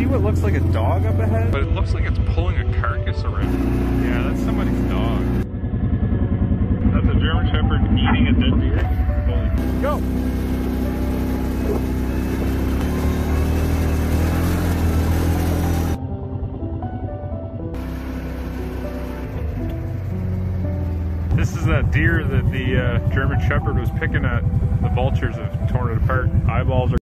see what looks like a dog up ahead? But it looks like it's pulling a carcass around. Yeah, that's somebody's dog. That's a German Shepherd eating a dead deer. Holy. Go! This is that deer that the German Shepherd was picking at. The vultures have torn it apart. Eyeballs are